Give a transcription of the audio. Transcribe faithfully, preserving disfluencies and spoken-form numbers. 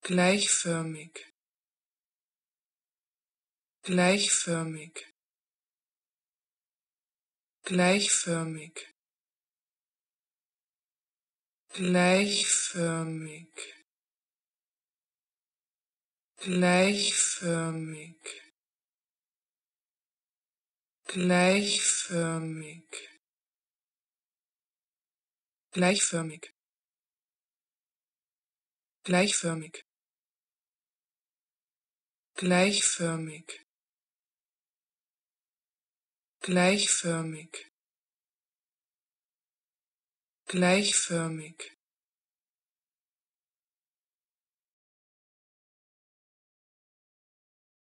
gleichförmig, gleichförmig, gleichförmig, gleichförmig, gleichförmig, gleichförmig, gleichförmig, gleichförmig, gleichförmig, gleichförmig, gleichförmig,